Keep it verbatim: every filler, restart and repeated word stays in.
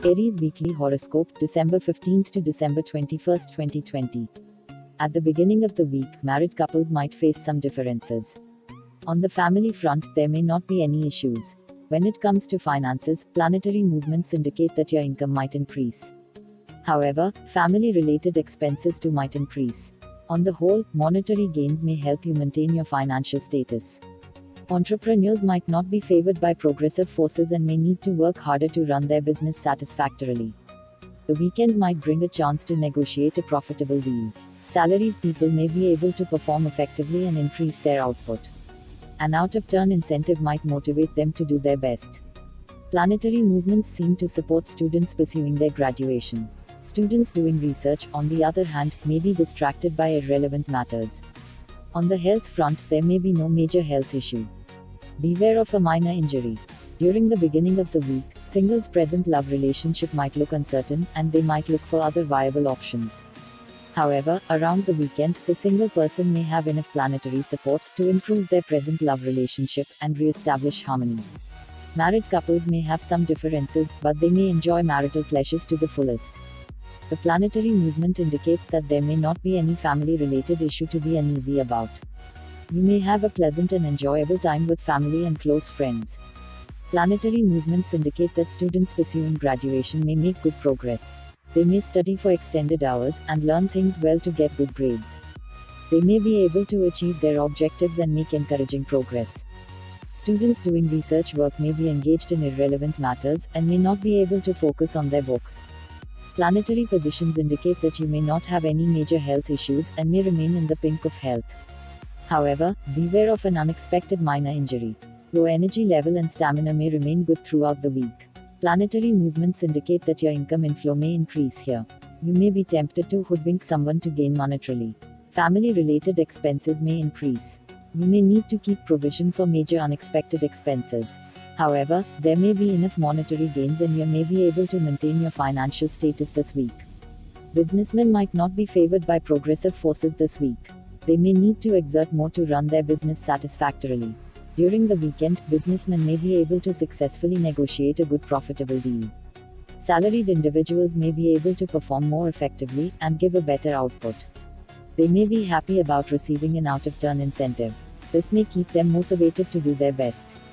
Aries Weekly Horoscope, December fifteenth to December twenty-first, twenty twenty. At the beginning of the week, married couples might face some differences. On the family front, there may not be any issues. When it comes to finances, planetary movements indicate that your income might increase. However, family-related expenses too might increase. On the whole, monetary gains may help you maintain your financial status. Entrepreneurs might not be favored by progressive forces and may need to work harder to run their business satisfactorily. The weekend might bring a chance to negotiate a profitable deal. Salaried people may be able to perform effectively and increase their output. An out-of-turn incentive might motivate them to do their best. Planetary movements seem to support students pursuing their graduation. Students doing research, on the other hand, may be distracted by irrelevant matters. On the health front, there may be no major health issue. Beware of a minor injury. During the beginning of the week, singles' present love relationship might look uncertain, and they might look for other viable options. However, around the weekend, the single person may have enough planetary support to improve their present love relationship and re-establish harmony. Married couples may have some differences, but they may enjoy marital pleasures to the fullest. The planetary movement indicates that there may not be any family-related issue to be uneasy about. You may have a pleasant and enjoyable time with family and close friends. Planetary movements indicate that students pursuing graduation may make good progress. They may study for extended hours and learn things well to get good grades. They may be able to achieve their objectives and make encouraging progress. Students doing research work may be engaged in irrelevant matters and may not be able to focus on their books. Planetary positions indicate that you may not have any major health issues and may remain in the pink of health. However, beware of an unexpected minor injury. Your energy level and stamina may remain good throughout the week. Planetary movements indicate that your income inflow may increase here. You may be tempted to hoodwink someone to gain monetarily. Family-related expenses may increase. You may need to keep provision for major unexpected expenses. However, there may be enough monetary gains and you may be able to maintain your financial status this week. Businessmen might not be favored by progressive forces this week. They may need to exert more to run their business satisfactorily. During the weekend, businessmen may be able to successfully negotiate a good profitable deal. Salaried individuals may be able to perform more effectively and give a better output. They may be happy about receiving an out-of-turn incentive. This may keep them motivated to do their best.